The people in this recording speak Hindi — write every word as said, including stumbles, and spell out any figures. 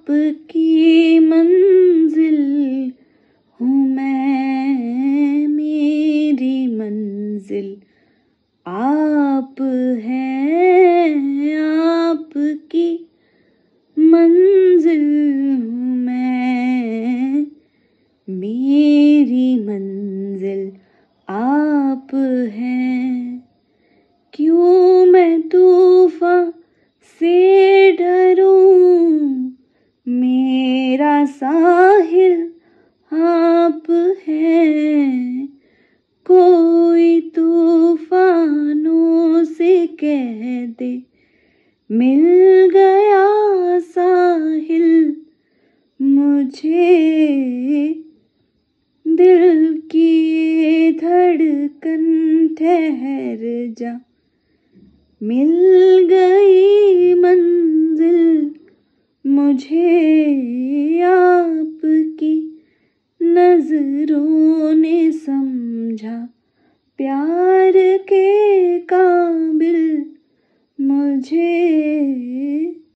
आपकी मंजिल हूँ मैं, मेरी मंजिल आप हैं। आपकी मंजिल हूँ मैं, मेरी मंजिल आप हैं। क्यों मैं तूफान से डरूं, मेरा साहिल आप हैं। कोई तूफानों से कह दे, मिल गया साहिल मुझे। दिल की ये धड़कन ठहर जा, मिल गई मंजिल मुझे। आपकी नजरों ने समझा, प्यार के काबिल मुझे।